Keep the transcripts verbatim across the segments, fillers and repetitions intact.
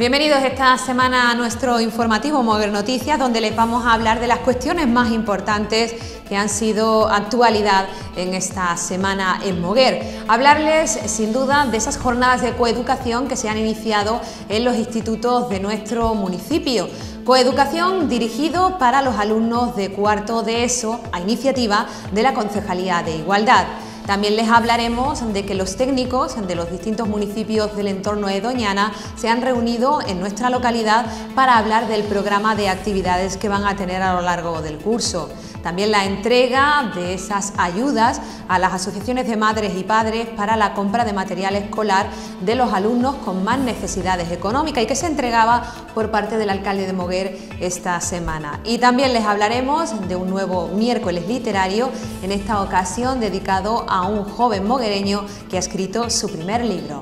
Bienvenidos esta semana a nuestro informativo Moguer Noticias, donde les vamos a hablar de las cuestiones más importantes que han sido actualidad en esta semana en Moguer. Hablarles sin duda de esas jornadas de coeducación que se han iniciado en los institutos de nuestro municipio. Coeducación dirigido para los alumnos de cuarto de ESO a iniciativa de la Concejalía de Igualdad. También les hablaremos de que los técnicos de los distintos municipios del entorno de Doñana se han reunido en nuestra localidad para hablar del programa de actividades que van a tener a lo largo del curso. También la entrega de esas ayudas a las asociaciones de madres y padres para la compra de material escolar de los alumnos con más necesidades económicas y que se entregaba por parte del alcalde de Moguer esta semana. Y también les hablaremos de un nuevo miércoles literario, en esta ocasión dedicado a un joven moguereño que ha escrito su primer libro.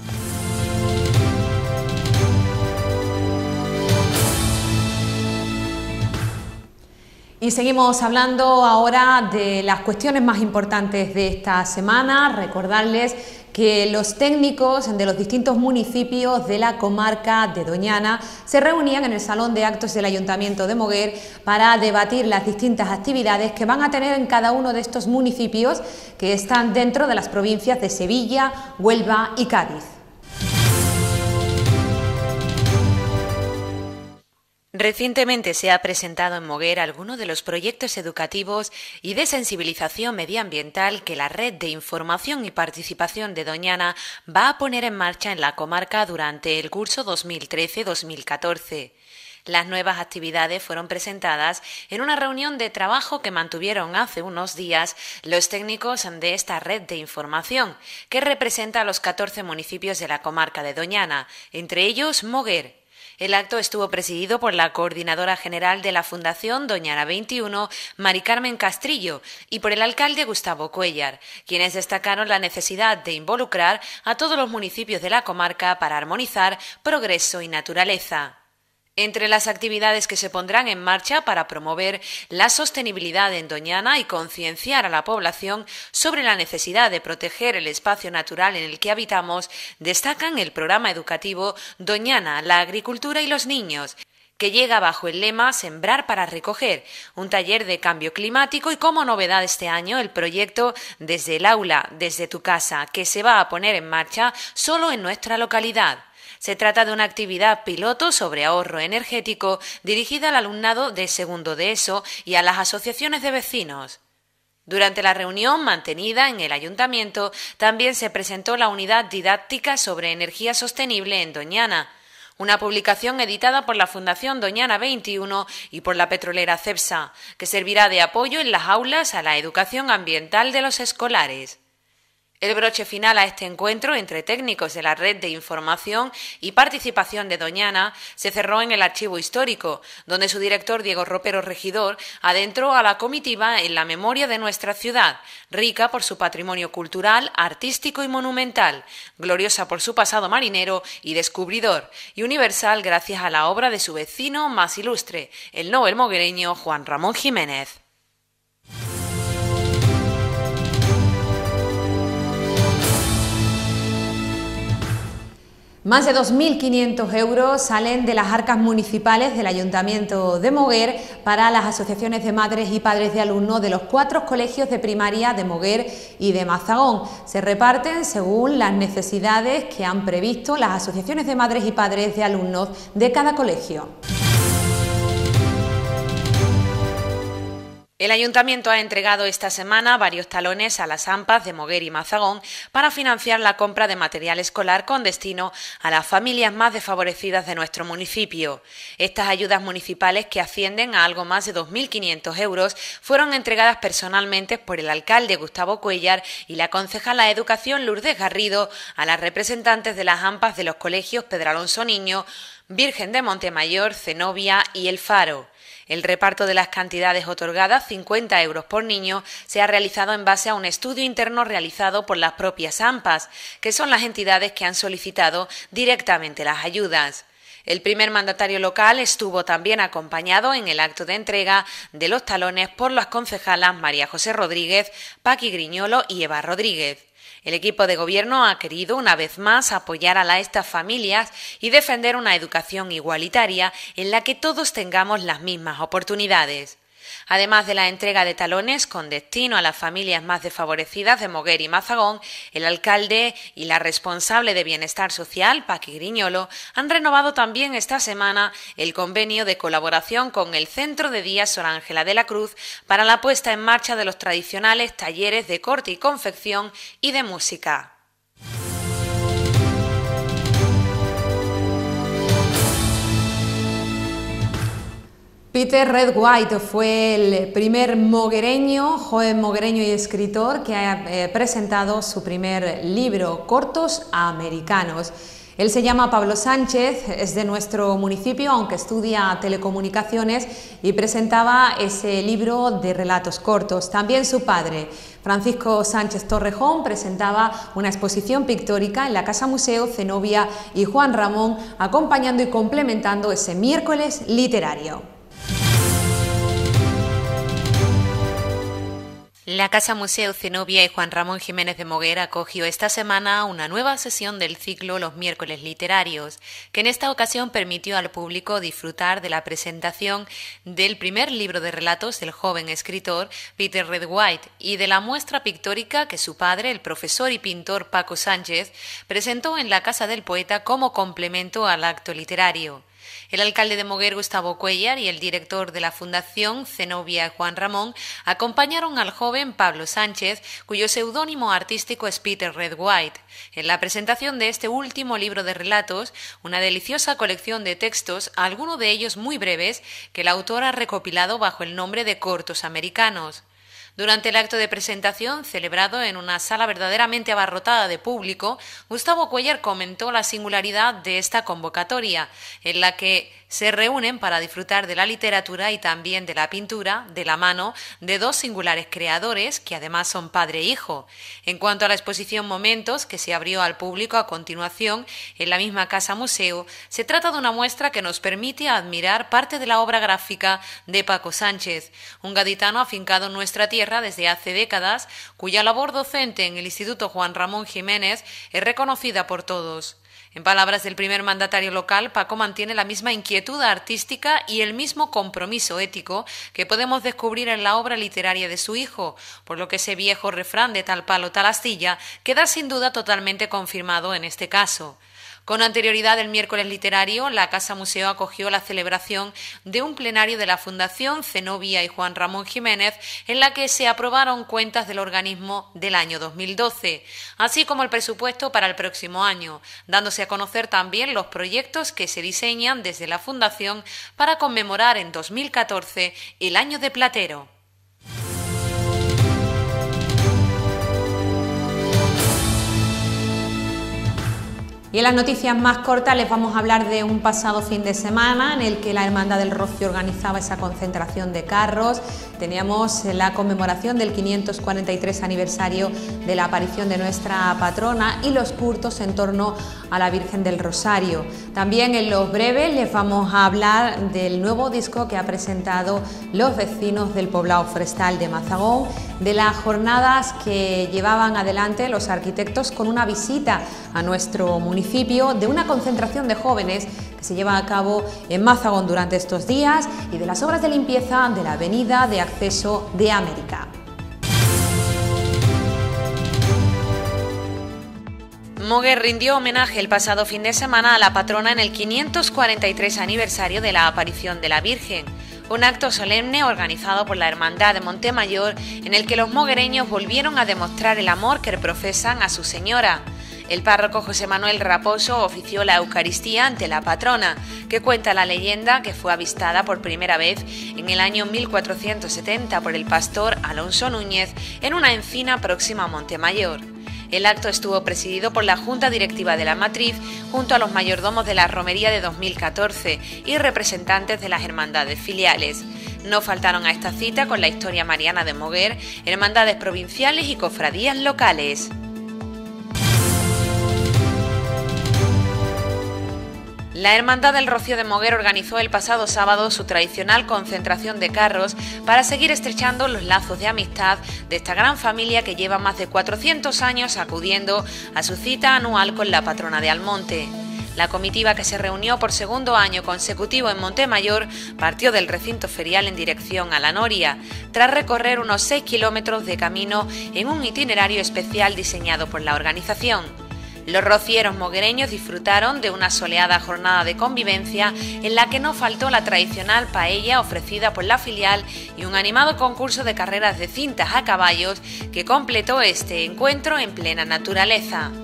Y seguimos hablando ahora de las cuestiones más importantes de esta semana. Recordarles que los técnicos de los distintos municipios de la comarca de Doñana se reunían en el Salón de Actos del Ayuntamiento de Moguer para debatir las distintas actividades que van a tener en cada uno de estos municipios que están dentro de las provincias de Sevilla, Huelva y Cádiz. Recientemente se ha presentado en Moguer algunos de los proyectos educativos y de sensibilización medioambiental que la Red de Información y Participación de Doñana va a poner en marcha en la comarca durante el curso dos mil trece dos mil catorce. Las nuevas actividades fueron presentadas en una reunión de trabajo que mantuvieron hace unos días los técnicos de esta red de información, que representa a los catorce municipios de la comarca de Doñana, entre ellos Moguer. El acto estuvo presidido por la coordinadora general de la Fundación Doñana veintiuno, Mari Carmen Castrillo, y por el alcalde Gustavo Cuéllar, quienes destacaron la necesidad de involucrar a todos los municipios de la comarca para armonizar progreso y naturaleza. Entre las actividades que se pondrán en marcha para promover la sostenibilidad en Doñana y concienciar a la población sobre la necesidad de proteger el espacio natural en el que habitamos, destacan el programa educativo Doñana, la agricultura y los niños, que llega bajo el lema Sembrar para recoger, un taller de cambio climático y como novedad este año el proyecto Desde el aula, desde tu casa, que se va a poner en marcha solo en nuestra localidad. Se trata de una actividad piloto sobre ahorro energético dirigida al alumnado de segundo de ESO y a las asociaciones de vecinos. Durante la reunión mantenida en el ayuntamiento también se presentó la unidad didáctica sobre energía sostenible en Doñana, una publicación editada por la Fundación Doñana veintiuno y por la petrolera Cepsa, que servirá de apoyo en las aulas a la educación ambiental de los escolares. El broche final a este encuentro entre técnicos de la Red de Información y Participación de Doñana se cerró en el Archivo Histórico, donde su director Diego Ropero Regidor adentró a la comitiva en la memoria de nuestra ciudad, rica por su patrimonio cultural, artístico y monumental, gloriosa por su pasado marinero y descubridor, y universal gracias a la obra de su vecino más ilustre, el novel moguereño Juan Ramón Jiménez. Más de dos mil quinientos euros salen de las arcas municipales del Ayuntamiento de Moguer para las asociaciones de madres y padres de alumnos de los cuatro colegios de primaria de Moguer y de Mazagón. Se reparten según las necesidades que han previsto las asociaciones de madres y padres de alumnos de cada colegio. El Ayuntamiento ha entregado esta semana varios talones a las AMPAs de Moguer y Mazagón para financiar la compra de material escolar con destino a las familias más desfavorecidas de nuestro municipio. Estas ayudas municipales, que ascienden a algo más de dos mil quinientos euros, fueron entregadas personalmente por el alcalde Gustavo Cuéllar y la concejala de Educación Lourdes Garrido a las representantes de las AMPAs de los colegios Pedralonso Niño, Virgen de Montemayor, Zenobia y El Faro. El reparto de las cantidades otorgadas, cincuenta euros por niño, se ha realizado en base a un estudio interno realizado por las propias AMPAs, que son las entidades que han solicitado directamente las ayudas. El primer mandatario local estuvo también acompañado en el acto de entrega de los talones por las concejalas María José Rodríguez, Paqui Griñolo y Eva Rodríguez. El equipo de gobierno ha querido una vez más apoyar a estas familias y defender una educación igualitaria en la que todos tengamos las mismas oportunidades. Además de la entrega de talones con destino a las familias más desfavorecidas de Moguer y Mazagón, el alcalde y la responsable de Bienestar Social, Paqui Griñolo, han renovado también esta semana el convenio de colaboración con el Centro de Día Sor Ángela de la Cruz para la puesta en marcha de los tradicionales talleres de corte y confección y de música. Peter Red-White fue el primer moguereño, joven moguereño y escritor que ha eh, presentado su primer libro, Cortos Americanos. Él se llama Pablo Sánchez, es de nuestro municipio, aunque estudia telecomunicaciones, y presentaba ese libro de relatos cortos. También su padre, Francisco Sánchez Torrejón, presentaba una exposición pictórica en la Casa Museo Zenobia y Juan Ramón, acompañando y complementando ese miércoles literario. La Casa Museo Zenobia y Juan Ramón Jiménez de Moguer acogió esta semana una nueva sesión del ciclo Los Miércoles Literarios, que en esta ocasión permitió al público disfrutar de la presentación del primer libro de relatos del joven escritor Peter Red-White y de la muestra pictórica que su padre, el profesor y pintor Paco Sánchez, presentó en la Casa del Poeta como complemento al acto literario. El alcalde de Moguer, Gustavo Cuellar, y el director de la Fundación Zenobia, Juan Ramón, acompañaron al joven Pablo Sánchez, cuyo seudónimo artístico es Peter Red-White, en la presentación de este último libro de relatos, una deliciosa colección de textos, algunos de ellos muy breves, que el autor ha recopilado bajo el nombre de Cortos Americanos. Durante el acto de presentación, celebrado en una sala verdaderamente abarrotada de público, Gustavo Cuellar comentó la singularidad de esta convocatoria, en la que se reúnen para disfrutar de la literatura y también de la pintura de la mano de dos singulares creadores que además son padre e hijo. En cuanto a la exposición Momentos, que se abrió al público a continuación en la misma Casa Museo, se trata de una muestra que nos permite admirar parte de la obra gráfica de Paco Sánchez, un gaditano afincado en nuestra tierra desde hace décadas, cuya labor docente en el Instituto Juan Ramón Jiménez es reconocida por todos. En palabras del primer mandatario local, Paco mantiene la misma inquietud artística y el mismo compromiso ético que podemos descubrir en la obra literaria de su hijo, por lo que ese viejo refrán de tal palo tal astilla queda sin duda totalmente confirmado en este caso. Con anterioridad, el miércoles literario, la Casa Museo acogió la celebración de un plenario de la Fundación Zenobia y Juan Ramón Jiménez, en la que se aprobaron cuentas del organismo del año dos mil doce, así como el presupuesto para el próximo año, dándose a conocer también los proyectos que se diseñan desde la Fundación para conmemorar en dos mil catorce el año de Platero. Y en las noticias más cortas les vamos a hablar de un pasado fin de semana en el que la Hermandad del Rocío organizaba esa concentración de carros. Teníamos la conmemoración del quinientos cuarenta y tres aniversario de la aparición de nuestra patrona y los cultos en torno a la Virgen del Rosario. También en los breves les vamos a hablar del nuevo disco que ha presentado los vecinos del poblado forestal de Mazagón, de las jornadas que llevaban adelante los arquitectos con una visita a nuestro municipio, de una concentración de jóvenes que se lleva a cabo en Mazagón durante estos días y de las obras de limpieza de la avenida de acceso de América. Moguer rindió homenaje el pasado fin de semana a la patrona en el quinientos cuarenta y tres aniversario de la aparición de la Virgen. Un acto solemne organizado por la Hermandad de Montemayor en el que los moguereños volvieron a demostrar el amor que profesan a su señora. El párroco José Manuel Raposo ofició la Eucaristía ante la patrona, que cuenta la leyenda que fue avistada por primera vez en el año mil cuatrocientos setenta por el pastor Alonso Núñez en una encina próxima a Montemayor. El acto estuvo presidido por la Junta Directiva de la Matriz junto a los mayordomos de la Romería de dos mil catorce y representantes de las hermandades filiales. No faltaron a esta cita con la historia mariana de Moguer, hermandades provinciales y cofradías locales. La Hermandad del Rocío de Moguer organizó el pasado sábado su tradicional concentración de carros para seguir estrechando los lazos de amistad de esta gran familia que lleva más de cuatrocientos años acudiendo a su cita anual con la patrona de Almonte. La comitiva, que se reunió por segundo año consecutivo en Montemayor, partió del recinto ferial en dirección a La Noria, tras recorrer unos seis kilómetros de camino en un itinerario especial diseñado por la organización. Los rocieros moguereños disfrutaron de una soleada jornada de convivencia en la que no faltó la tradicional paella ofrecida por la filial y un animado concurso de carreras de cintas a caballos que completó este encuentro en plena naturaleza.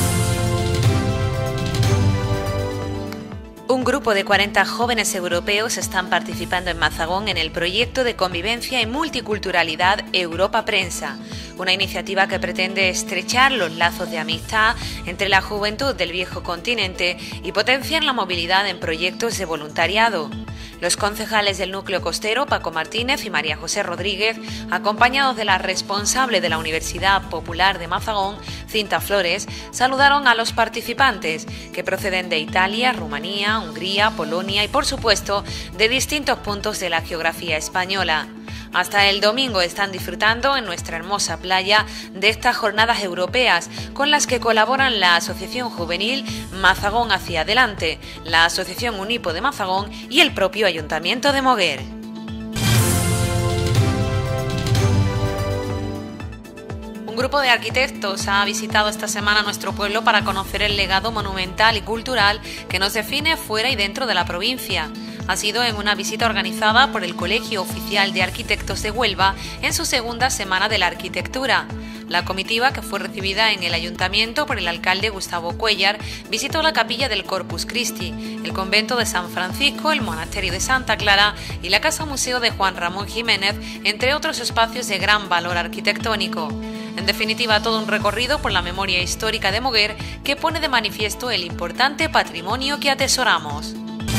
Un grupo de cuarenta jóvenes europeos están participando en Mazagón en el proyecto de convivencia y multiculturalidad Europa Prensa, una iniciativa que pretende estrechar los lazos de amistad entre la juventud del viejo continente y potenciar la movilidad en proyectos de voluntariado. Los concejales del núcleo costero, Paco Martínez y María José Rodríguez, acompañados de la responsable de la Universidad Popular de Mazagón, Cinta Flores, saludaron a los participantes, que proceden de Italia, Rumanía, Hungría, Polonia y, por supuesto, de distintos puntos de la geografía española. Hasta el domingo están disfrutando en nuestra hermosa playa de estas jornadas europeas, con las que colaboran la Asociación Juvenil Mazagón Hacia Adelante, la Asociación Unipo de Mazagón y el propio Ayuntamiento de Moguer. Un grupo de arquitectos ha visitado esta semana nuestro pueblo para conocer el legado monumental y cultural que nos define fuera y dentro de la provincia. Ha sido en una visita organizada por el Colegio Oficial de Arquitectos de Huelva en su segunda Semana de la Arquitectura. La comitiva, que fue recibida en el ayuntamiento por el alcalde Gustavo Cuéllar, visitó la capilla del Corpus Christi, el convento de San Francisco, el monasterio de Santa Clara y la casa museo de Juan Ramón Jiménez, entre otros espacios de gran valor arquitectónico. En definitiva, todo un recorrido por la memoria histórica de Moguer que pone de manifiesto el importante patrimonio que atesoramos.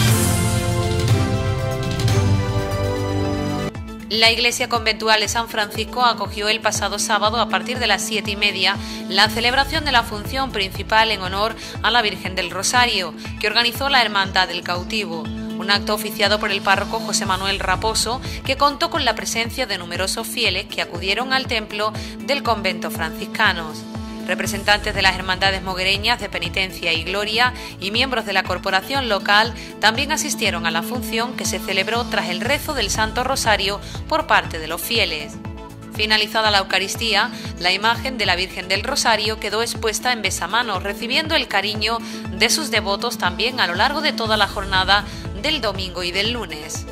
La iglesia conventual de San Francisco acogió el pasado sábado a partir de las siete y media la celebración de la función principal en honor a la Virgen del Rosario, que organizó la Hermandad del Cautivo. Un acto oficiado por el párroco José Manuel Raposo, que contó con la presencia de numerosos fieles que acudieron al templo del convento franciscanos. Representantes de las hermandades moguereñas de Penitencia y Gloria y miembros de la corporación local también asistieron a la función, que se celebró tras el rezo del Santo Rosario por parte de los fieles. Finalizada la Eucaristía, la imagen de la Virgen del Rosario quedó expuesta en besamanos, recibiendo el cariño de sus devotos también a lo largo de toda la jornada del domingo y del lunes.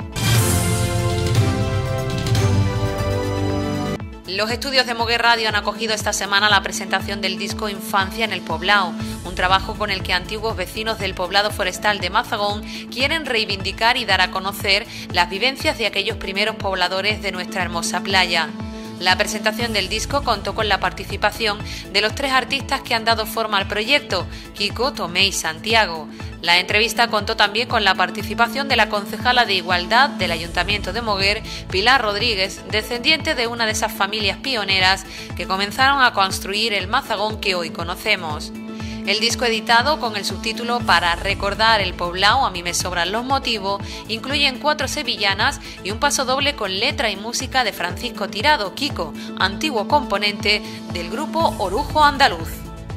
Los estudios de Moguer Radio han acogido esta semana la presentación del disco Infancia en el Poblado, un trabajo con el que antiguos vecinos del poblado forestal de Mazagón quieren reivindicar y dar a conocer las vivencias de aquellos primeros pobladores de nuestra hermosa playa. La presentación del disco contó con la participación de los tres artistas que han dado forma al proyecto, Kiko, Tomé y Santiago. La entrevista contó también con la participación de la concejala de Igualdad del Ayuntamiento de Moguer, Pilar Rodríguez, descendiente de una de esas familias pioneras que comenzaron a construir el Mazagón que hoy conocemos. El disco, editado con el subtítulo Para recordar el poblao, a mí me sobran los motivos, incluye cuatro sevillanas y un pasodoble con letra y música de Francisco Tirado, Kiko, antiguo componente del grupo Orujo Andaluz.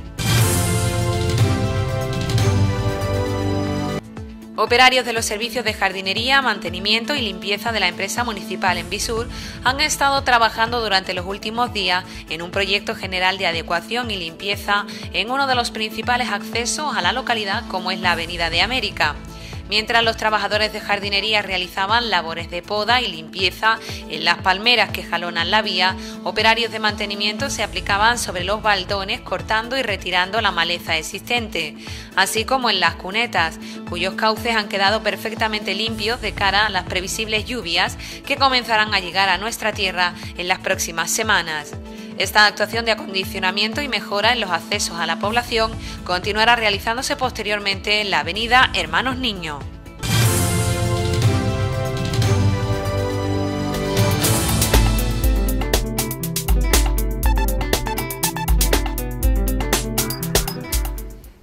Operarios de los servicios de jardinería, mantenimiento y limpieza de la empresa municipal en Visur han estado trabajando durante los últimos días en un proyecto general de adecuación y limpieza en uno de los principales accesos a la localidad, como es la Avenida de América. Mientras los trabajadores de jardinería realizaban labores de poda y limpieza en las palmeras que jalonan la vía, operarios de mantenimiento se aplicaban sobre los baldones cortando y retirando la maleza existente, así como en las cunetas, cuyos cauces han quedado perfectamente limpios de cara a las previsibles lluvias que comenzarán a llegar a nuestra tierra en las próximas semanas. Esta actuación de acondicionamiento y mejora en los accesos a la población continuará realizándose posteriormente en la avenida Hermanos Niño.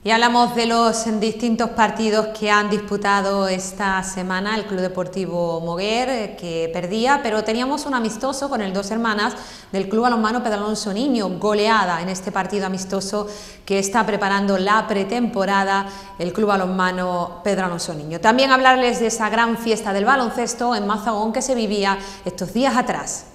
Y hablamos de los distintos partidos que han disputado esta semana el Club Deportivo Moguer, que perdía, pero teníamos un amistoso con el Dos Hermanas del Club Balonmano Pedro Alonso Niño, goleada en este partido amistoso que está preparando la pretemporada el Club Balonmano Pedro Alonso Niño. También hablarles de esa gran fiesta del baloncesto en Mazagón que se vivía estos días atrás.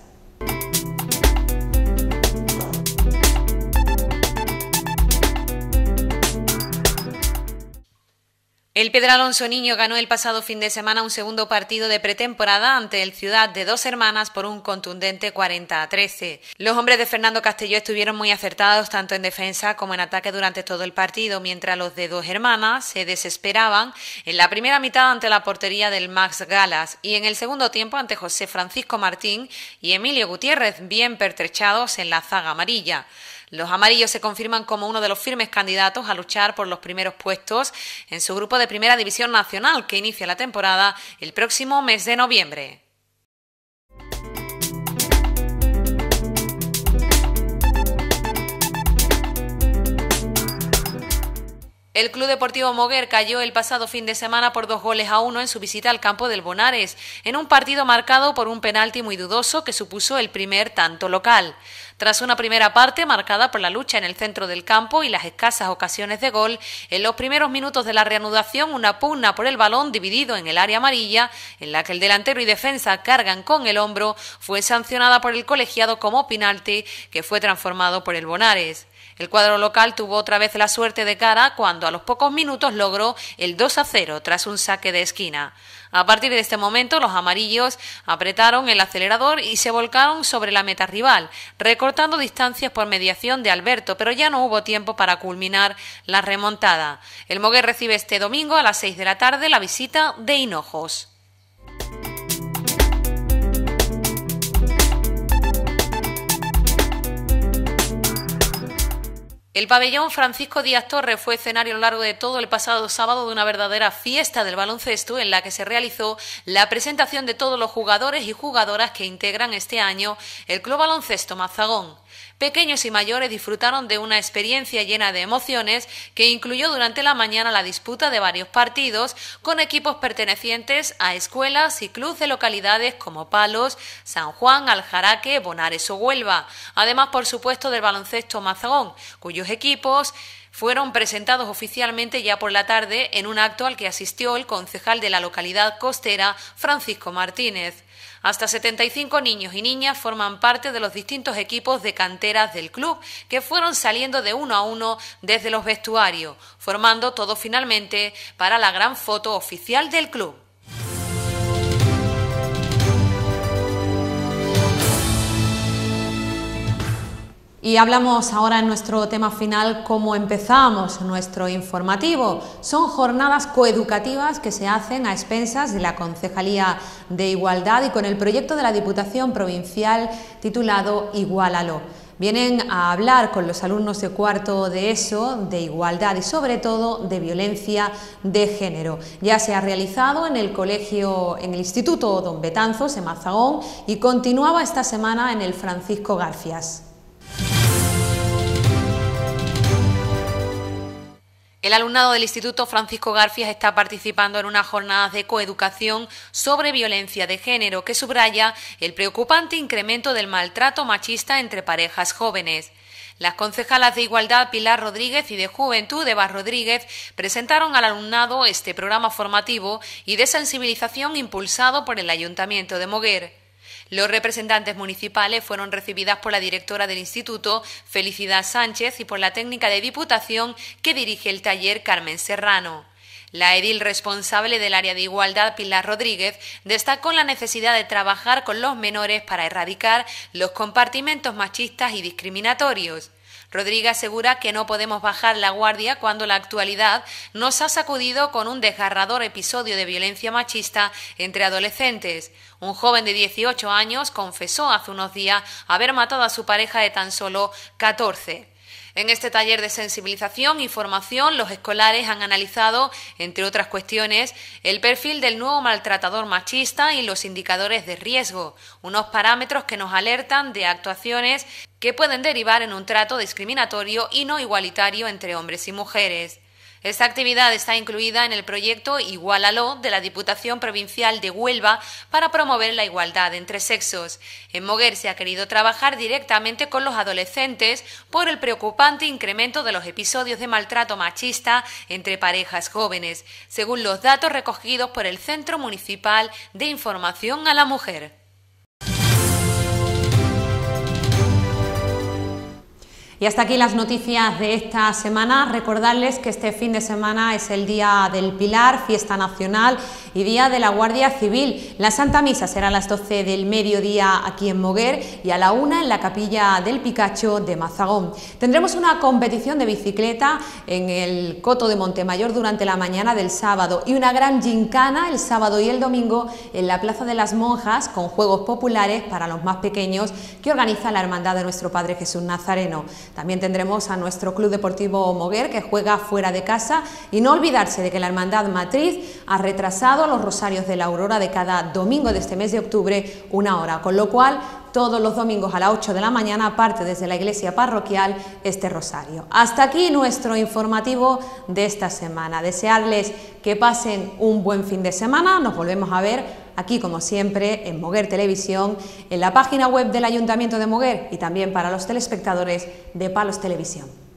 El Pedro Alonso Niño ganó el pasado fin de semana un segundo partido de pretemporada ante el Ciudad de Dos Hermanas por un contundente cuarenta a trece. Los hombres de Fernando Castelló estuvieron muy acertados tanto en defensa como en ataque durante todo el partido, mientras los de Dos Hermanas se desesperaban en la primera mitad ante la portería del Max Galas y en el segundo tiempo ante José Francisco Martín y Emilio Gutiérrez, bien pertrechados en la zaga amarilla. Los amarillos se confirman como uno de los firmes candidatos a luchar por los primeros puestos en su grupo de Primera División Nacional, que inicia la temporada el próximo mes de noviembre. El Club Deportivo Moguer cayó el pasado fin de semana por dos goles a uno en su visita al campo del Bonares, en un partido marcado por un penalti muy dudoso que supuso el primer tanto local. Tras una primera parte marcada por la lucha en el centro del campo y las escasas ocasiones de gol, en los primeros minutos de la reanudación una pugna por el balón dividido en el área amarilla, en la que el delantero y defensa cargan con el hombro, fue sancionada por el colegiado como penalti, que fue transformado por el Bonares. El cuadro local tuvo otra vez la suerte de cara cuando a los pocos minutos logró el dos a cero tras un saque de esquina. A partir de este momento los amarillos apretaron el acelerador y se volcaron sobre la meta rival, recortando distancias por mediación de Alberto, pero ya no hubo tiempo para culminar la remontada. El Moguer recibe este domingo a las seis de la tarde la visita de Hinojos. El pabellón Francisco Díaz Torre fue escenario a lo largo de todo el pasado sábado de una verdadera fiesta del baloncesto en la que se realizó la presentación de todos los jugadores y jugadoras que integran este año el Club Baloncesto Mazagón. Pequeños y mayores disfrutaron de una experiencia llena de emociones que incluyó durante la mañana la disputa de varios partidos con equipos pertenecientes a escuelas y clubes de localidades como Palos, San Juan, Aljaraque, Bonares o Huelva. Además, por supuesto, del baloncesto Mazagón, cuyos equipos fueron presentados oficialmente ya por la tarde en un acto al que asistió el concejal de la localidad costera, Francisco Martínez. Hasta setenta y cinco niños y niñas forman parte de los distintos equipos de canteras del club, que fueron saliendo de uno a uno desde los vestuarios, formando todo finalmente para la gran foto oficial del club. Y hablamos ahora en nuestro tema final cómo empezamos nuestro informativo. Son jornadas coeducativas que se hacen a expensas de la Concejalía de Igualdad y con el proyecto de la Diputación Provincial titulado Igualalo. Vienen a hablar con los alumnos de cuarto de ESO de igualdad y sobre todo de violencia de género. Ya se ha realizado en el colegio, en el Instituto Don Betanzos en Mazagón y continuaba esta semana en el Francisco Garfias. El alumnado del Instituto Francisco Garfias está participando en unas jornadas de coeducación sobre violencia de género que subraya el preocupante incremento del maltrato machista entre parejas jóvenes. Las concejalas de Igualdad Pilar Rodríguez y de Juventud Eva Rodríguez presentaron al alumnado este programa formativo y de sensibilización impulsado por el Ayuntamiento de Moguer. Los representantes municipales fueron recibidas por la directora del instituto, Felicidad Sánchez, y por la técnica de Diputación que dirige el taller, Carmen Serrano. La edil responsable del área de igualdad, Pilar Rodríguez, destacó la necesidad de trabajar con los menores para erradicar los compartimentos machistas y discriminatorios. Rodríguez asegura que no podemos bajar la guardia cuando la actualidad nos ha sacudido con un desgarrador episodio de violencia machista entre adolescentes. Un joven de dieciocho años confesó hace unos días haber matado a su pareja de tan solo catorce. En este taller de sensibilización y formación, los escolares han analizado, entre otras cuestiones, el perfil del nuevo maltratador machista y los indicadores de riesgo, unos parámetros que nos alertan de actuaciones que pueden derivar en un trato discriminatorio y no igualitario entre hombres y mujeres. Esta actividad está incluida en el proyecto Igualalo de la Diputación Provincial de Huelva para promover la igualdad entre sexos. En Moguer se ha querido trabajar directamente con los adolescentes por el preocupante incremento de los episodios de maltrato machista entre parejas jóvenes, según los datos recogidos por el Centro Municipal de Información a la Mujer. Y hasta aquí las noticias de esta semana. Recordarles que este fin de semana es el Día del Pilar, fiesta nacional y Día de la Guardia Civil. La Santa Misa será a las doce del mediodía aquí en Moguer y a la una en la Capilla del Picacho de Mazagón. Tendremos una competición de bicicleta en el Coto de Montemayor durante la mañana del sábado y una gran gincana el sábado y el domingo en la Plaza de las Monjas con juegos populares para los más pequeños que organiza la Hermandad de Nuestro Padre Jesús Nazareno. También tendremos a nuestro Club Deportivo Moguer, que juega fuera de casa, y no olvidarse de que la Hermandad Matriz ha retrasado los rosarios de la Aurora de cada domingo de este mes de octubre una hora, con lo cual todos los domingos a las ocho de la mañana parte desde la iglesia parroquial este rosario. Hasta aquí nuestro informativo de esta semana. Desearles que pasen un buen fin de semana. Nos volvemos a ver aquí, como siempre, en Moguer Televisión, en la página web del Ayuntamiento de Moguer y también para los telespectadores de Palos Televisión.